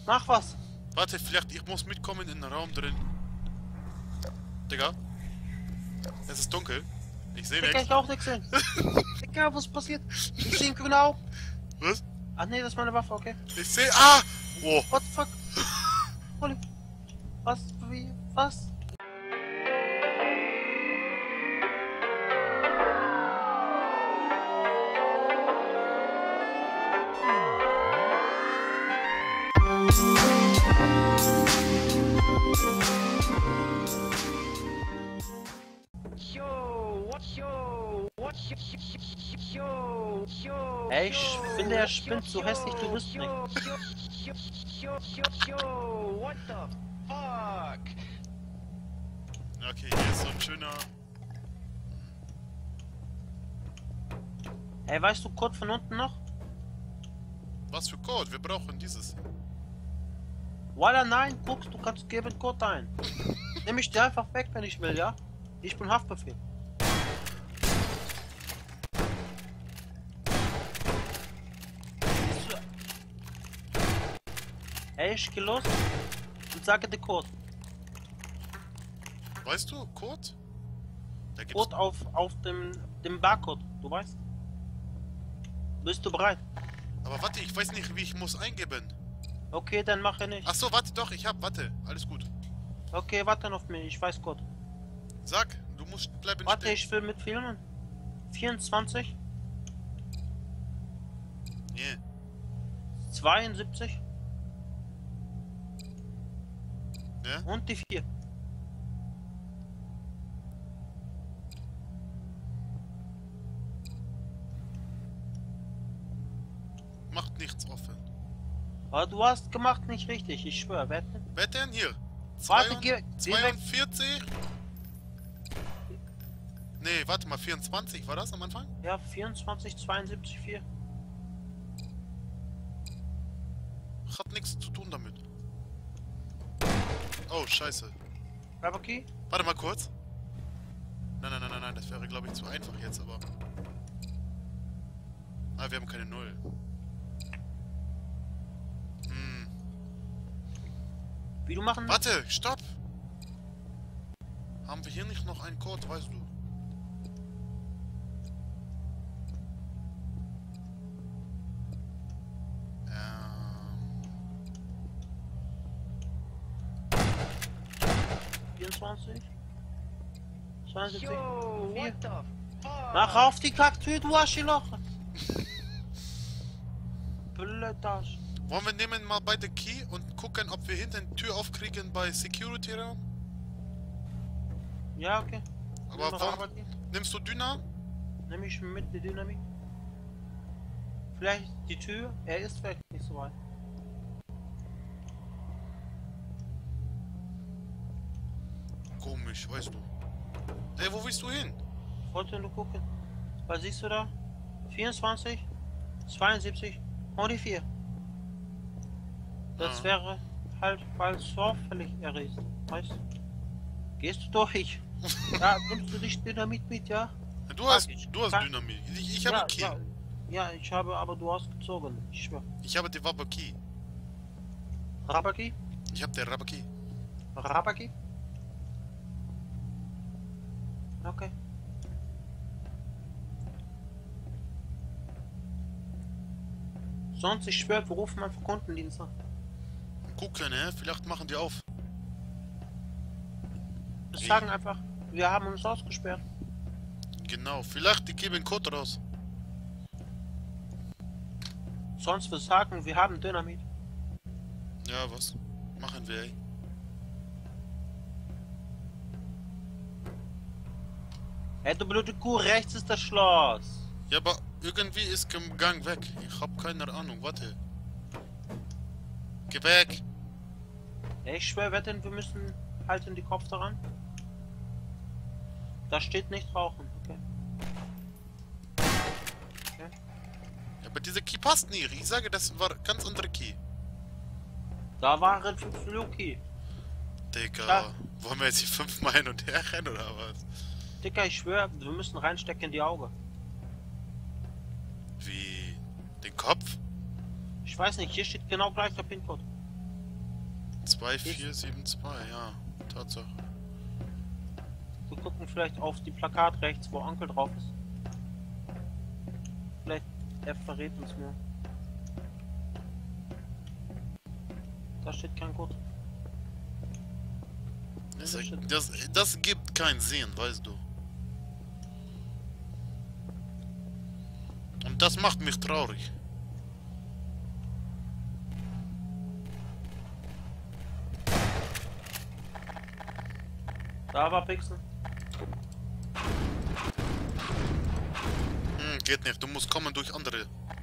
Mach was. Warte, vielleicht ich muss mitkommen in den Raum drin. Digga. Es ist dunkel. Ich sehe Digga, nichts. ich auch nichts sehen. Digga, was passiert? Ich sehe ihn genau. Was? Ah nee, das ist meine Waffe, okay. Ich sehe. Ah! Oh. What the fuck? Holy. Was? Wie? Was? Ey, ich finde, er spinnt so hässlich, du bist nicht. What the fuck? Okay, hier ist so ein schöner. Ey, weißt du Code von unten noch? Was für Code? Wir brauchen dieses. Walla, nein, guckst, du kannst geben Code ein. Nimm ich dir einfach weg, wenn ich will, ja? Ich bin Haftbefehl. Ey, ich geh los und sage den Code. Weißt du, Code? Da gibt's. Code auf dem Barcode, du weißt? Bist du bereit? Aber warte, ich weiß nicht, wie ich muss eingeben. Okay, dann mach ich nicht. Ach so, warte doch, warte. Alles gut. Okay, warte auf mich, ich weiß Code. Sag, du musst bleiben Warte, stehen. ich will mitfilmen. 24, Nee. 72 Ja? und die 4. Macht nichts offen. Aber du hast gemacht nicht richtig, ich schwöre, wette. Wer denn hier? Warte, geh weg. 42? Nee, warte mal, 24 war das am Anfang? Ja, 24, 72, 4. Hat nichts zu tun damit. Oh, scheiße. Rubber Key? Warte mal kurz. Nein, das wäre glaube ich zu einfach jetzt, aber... Ah, wir haben keine Null. Wie du machen? Warte, stopp! Haben wir hier nicht noch einen Code, weißt du? Ähm... 24, 72, Yo, 4. what the fuck? Mach auf die Kacktür, du Arschloch! Blöd Arsch. Wollen wir nehmen mal beide Key und gucken, ob wir hinten Tür aufkriegen bei Security Raum? Ja, okay. Aber Nimm warum? Rubber Key. Nimmst du Düner? Nimm ich mit die Dynamik. Vielleicht die Tür, er ist vielleicht nicht so weit. Komisch, weißt du. Ey, wo willst du hin? Ich wollte nur gucken. Was siehst du da? 24, 72 und die 4. Das Ah. wäre halt, weil sorgfältig er ist. Weißt du? Gehst du durch? Ja, nimmst du dich Dynamit mit, ja? Du hast ich Dynamit. Ich habe ja, Key. ja, ja, ich habe, aber du hast gezogen. Ich schwör. Ich habe die Waffe Key. Rabaki? Ich habe den Rubber Key. Rabaki? Okay. Sonst, ich schwör, wir rufen einfach Kundendienst an. Gucken, ne? Vielleicht machen die auf. Wir sagen einfach, wir haben uns ausgesperrt. Genau, vielleicht die geben Code raus. Sonst wir sagen, wir haben Dynamit. Ja, was machen wir, ey? Hey, du blöde Kuh, rechts ist das Schloss. Ja, aber irgendwie ist im Gang weg. Ich hab keine Ahnung, warte. Geh weg! Ja, ich schwör, wetten, wir müssen halten die Kopf daran. Da steht nicht rauchen, okay? Okay. Ja, aber diese Key passt nicht. Ich sage, das war ganz andere Key. Da waren 5 Luki. Digga, Ja. wollen wir jetzt hier 5-mal hin und her rennen oder was? Dicker, ich schwör, wir müssen reinstecken in die Augen. Wie? Den Kopf? Ich weiß nicht, hier steht genau gleich der PIN-Code. 2472, ja, Tatsache. Wir gucken vielleicht auf die Plakat rechts, wo Onkel drauf ist. Vielleicht er verrät uns mehr. Da steht kein Code. Das gibt keinen Sinn, weißt du. Und das macht mich traurig. Da war Pixel. Geht nicht, du musst kommen durch andere.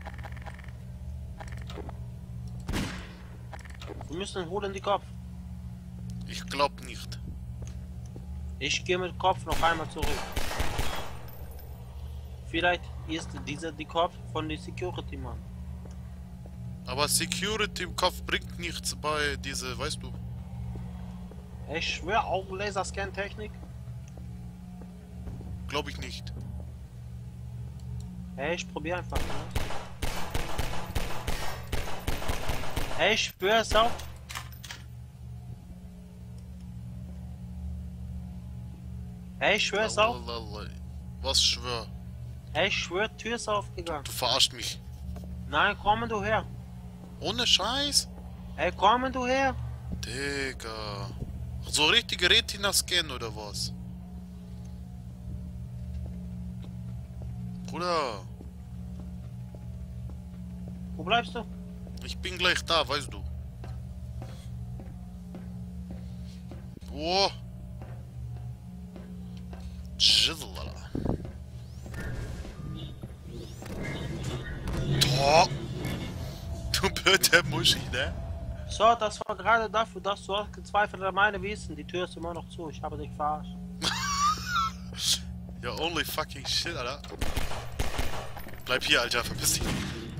Wir müssen holen die Kopf. Ich glaub nicht. Ich gehe mit Kopf noch einmal zurück. Vielleicht ist dieser die Kopf von der Security Mann. Aber Security im Kopf bringt nichts bei diese, weißt du. Ich schwöre, Augenlaserscan-Technik. Glaube ich nicht. Hey, ich probiere einfach mal. Hey, ich schwöre es auf. Hey, ich schwöre es auf. Was schwör? Hey, ich schwöre, Tür ist aufgegangen. Du verarscht mich. Nein, komm du her. Ohne Scheiß? Hey, komm du her. Digga. So richtige Retina-Scan oder was? Bruder, Wo bleibst du? ich bin gleich da, weißt du. Oh. Schillala. Oh. Du blöde Muschi, ne? So, das war gerade dafür, dass du gezweifelt an meine Wissen. Die Tür ist immer noch zu. Ich habe dich verarscht. Ja, only fucking shit, Alter. Bleib hier, Alter, verpiss dich.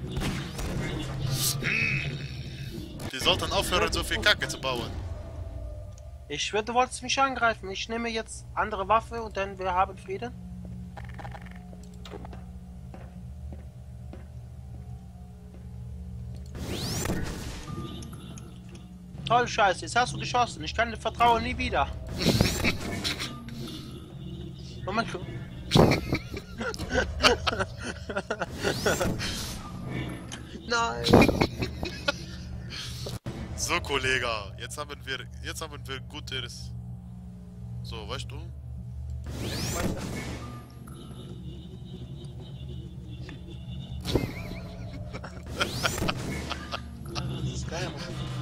Die sollten aufhören, so viel Kacke zu bauen. Ich schwöre, du wolltest mich angreifen. Ich nehme jetzt andere Waffe und dann wir haben Frieden. Toll, Scheiße. Jetzt hast du geschossen. Ich kann dir vertrauen nie wieder. Oh mein Gott. Nein. So, Kollege, jetzt haben wir gutes. So, weißt du? Das ist geil.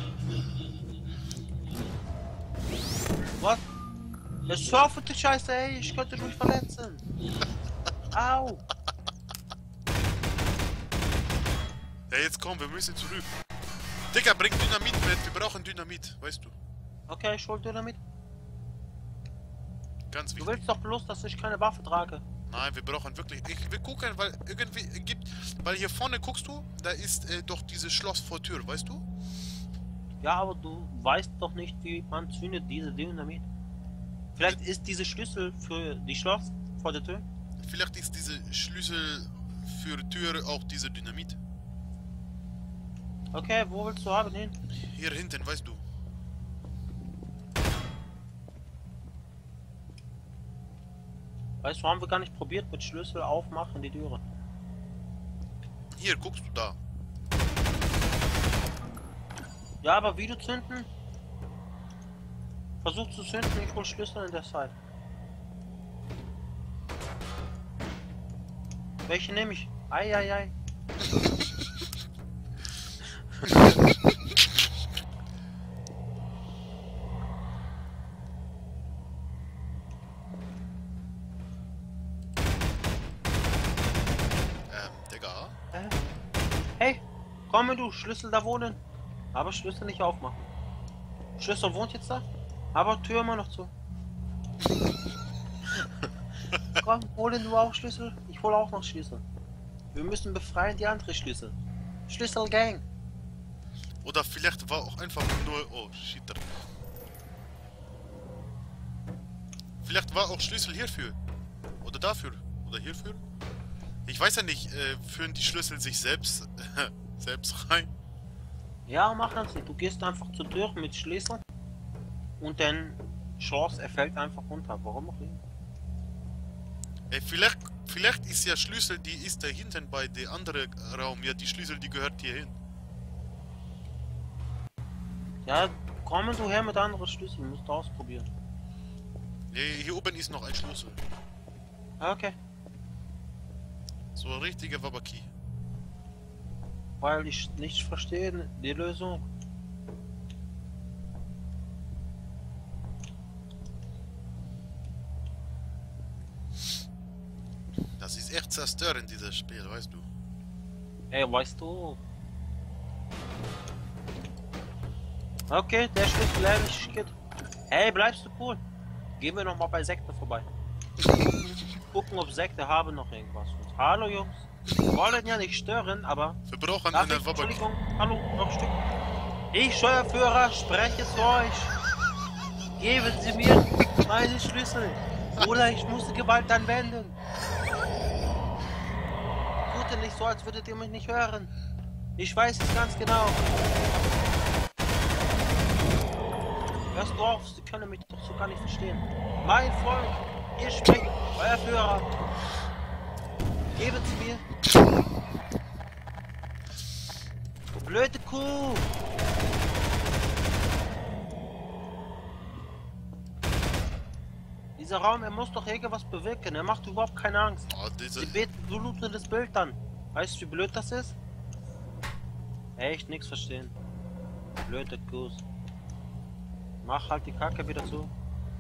Was? Jetzt hör auf mit der Scheiße, ey. Ich könnte mich verletzen. Au. Ja, jetzt komm, wir müssen zurück. Digga, bring Dynamit mit. Wir brauchen Dynamit, weißt du. Okay, ich hol dir damit. Ganz Du wichtig. willst doch bloß, dass ich keine Waffe trage. Nein, wir brauchen wirklich. Ich will gucken, weil irgendwie gibt. Weil hier vorne guckst du, da ist doch dieses Schloss vor Tür, weißt du? Ja, aber du weißt doch nicht, wie man zündet diese Dynamit. Vielleicht ist diese Schlüssel für die Schloss vor der Tür. Vielleicht ist diese Schlüssel für Tür auch diese Dynamit. Okay, wo willst du haben hin? Hier hinten, weißt du. Weißt du, haben wir gar nicht probiert mit Schlüssel aufmachen die Türe. Hier, guckst du da. Ja, aber wie du zünden? Versuch zu zünden, ich hol Schlüssel in der Zeit. Welche nehme ich? Eieiei. Digga. Hey, komm du, Schlüssel da wohnen. Aber Schlüssel nicht aufmachen. Schlüssel wohnt jetzt da, aber Tür immer noch zu. Komm, holen du auch Schlüssel? Ich hole auch noch Schlüssel. Wir müssen befreien die andere Schlüssel. Schlüsselgang. Oder vielleicht war auch einfach nur. Oh, shit. Vielleicht war auch Schlüssel hierfür. Oder dafür. Oder hierfür. Ich weiß ja nicht, führen die Schlüssel sich selbst rein? Ja, mach das nicht. Du gehst einfach zur Tür mit Schlüssel und dann Chance, er fällt einfach runter. Warum auch immer. Ey, vielleicht ist ja Schlüssel, die ist da hinten bei der anderen Raum. Ja, die Schlüssel, die gehört hier hin. Ja, komm du her mit anderen Schlüsseln, musst du ausprobieren. Hier oben ist noch ein Schlüssel. Okay. So ein richtiger Wabaki. Weil ich nicht verstehe die Lösung. Das ist echt zerstörend, dieses Spiel, weißt du. Ey, weißt du? Okay, der Schlüssel ehrlich geht. Hey, bleibst du cool? Gehen wir noch mal bei Sekte vorbei. Gucken, ob Sekte haben noch irgendwas. Hallo Jungs. Wir wollen ja nicht stören, aber... Wir brauchen Darf eine ich, Wabaki. Entschuldigung, hallo, noch ein Stück. Ich, Steuerführer, spreche zu euch. Geben Sie mir meine Schlüssel. Oder ich muss Gewalt anwenden. Tut ihr nicht so, als würdet ihr mich nicht hören. Ich weiß es ganz genau. Hörst du auf, Sie können mich doch so gar nicht verstehen. Mein Volk, ihr spricht, euer Führer. Geben Sie mir. Du blöde Kuh. Dieser Raum, er muss doch irgendwas bewirken. Er macht überhaupt keine Angst. Oh, diese... Sie beten blutendes Bild an. Weißt du, wie blöd das ist? Echt nichts verstehen. Blöde Kuh. Mach halt die Kacke wieder zu.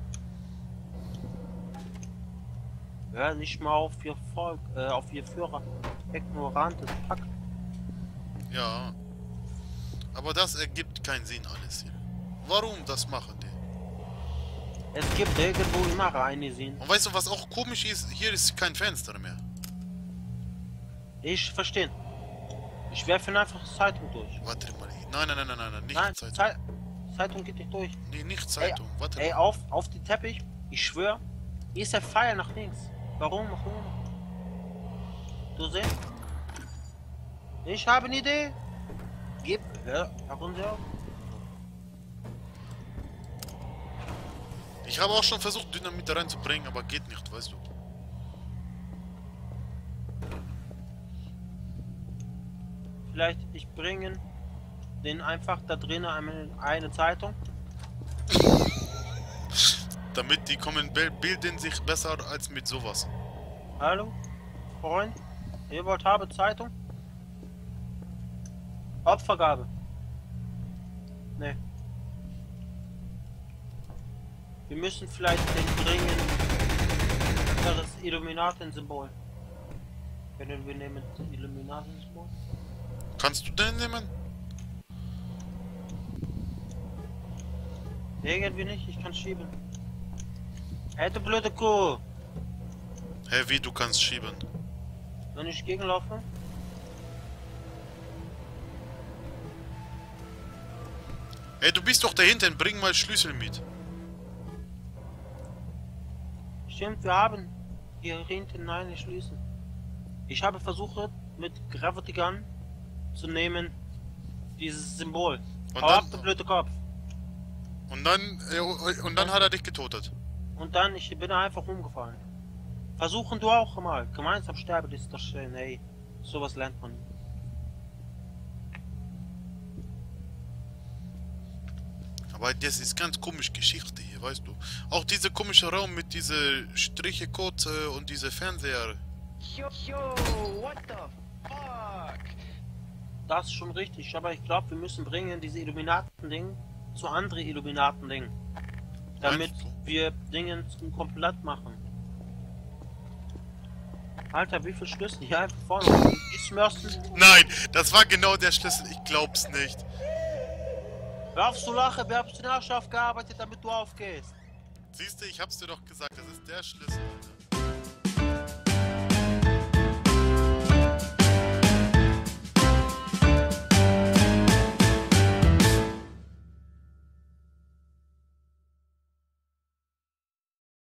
Hör nicht mal auf ihr Volk, auf ihr Führer. Ignorantes Pack. Ja. Aber das ergibt keinen Sinn alles hier. Warum das machen die? Es gibt irgendwo immer eine Sinn. Und weißt du, was auch komisch ist? Hier ist kein Fenster mehr. Ich verstehe. Ich werfe einfach Zeitung durch. Warte mal. Nein, nicht Nein, Zeitung. Zeitung geht nicht durch. Nee, nicht Zeitung. Warte Ey, mal. auf den Teppich. Ich schwöre, hier ist der Pfeil nach links. Warum? Du siehst? Ich habe eine Idee. Gib, hören Sie auf. Ich habe auch schon versucht, Dynamit da reinzubringen, aber geht nicht, weißt du. Vielleicht ich bringe den einfach da drinnen eine Zeitung. Damit die kommen, bilden sich besser als mit sowas. Hallo, Freund, ihr wollt habe Zeitung? Opfergabe. Nee. Wir müssen vielleicht den bringen. Das Illuminaten-Symbol. Können wir nehmen das Illuminaten-Symbol? Kannst du den nehmen? Irgendwie nicht, ich kann schieben. Hey, du blöde Kuh! Hä, wie, du kannst schieben? Wenn ich gegenlaufe? Ey, du bist doch da hinten, bring mal Schlüssel mit. Stimmt, wir haben hier hinten eine Schlüssel. Ich habe versucht, mit Gravity Gun zu nehmen, dieses Symbol. Und Hau ab, dann- du blöde Kopf. Und dann hat er dich getötet. Und dann, ich bin einfach umgefallen. Versuchen du auch mal. Gemeinsam sterben ist doch schön, hey. Sowas lernt man. Aber das ist ganz komisch Geschichte hier, weißt du. Auch dieser komische Raum mit dieser Striche-Code und diese Fernseher. Yo, what the fuck? Das ist schon richtig, aber ich glaube, wir müssen bringen diese Illuminaten-Ding zu anderen Illuminaten-Ding. Damit Meinst du? wir Dinge zum Komplett machen. Alter, wie viel Schlüssel hier einfach vorne? Ich mörsten. Nein, das war genau der Schlüssel, ich glaub's nicht. Hör auf zu lachen, wir haben den Arsch aufgearbeitet, damit du aufgehst. Siehst du, ich hab's dir doch gesagt, das ist der Schlüssel.